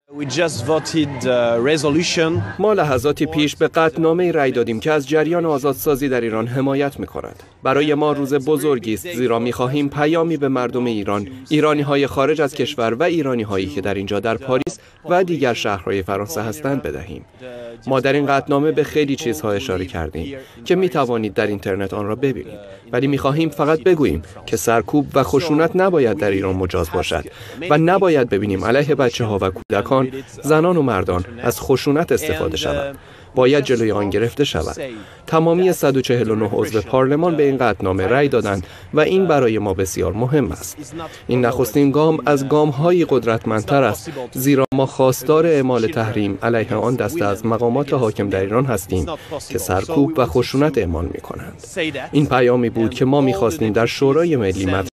ما لحظاتی پیش به قطعنامه رأی دادیم که از جریان آزادسازی در ایران حمایت می‌کند. برای ما روز بزرگی است، زیرا می‌خواهیم پیامی به مردم ایران، ایرانی‌های خارج از کشور و ایرانی‌هایی که در اینجا در پاریس و دیگر شهرهای فرانسه هستند بدهیم. ما در این قطعنامه به خیلی چیزها اشاره کردیم که می‌توانید در اینترنت آن را ببینید، ولی می‌خواهیم فقط بگوییم که سرکوب و خشونت نباید در ایران مجاز باشد و نباید ببینیم علیه بچه‌ها و کودکان، زنان و مردان از خشونت استفاده شود. باید جلوی آن گرفته شود. تمامی 149 عضو پارلمان به این قطعنامه رأی دادند و این برای ما بسیار مهم است. این نخستین گام از گام‌های قدرتمندتر است، زیرا ما خواستار اعمال تحریم علیه آن دسته از مقامات حاکم در ایران هستیم که سرکوب و خشونت اعمال می‌کنند. این پیامی بود که ما می‌خواستیم در شورای ملی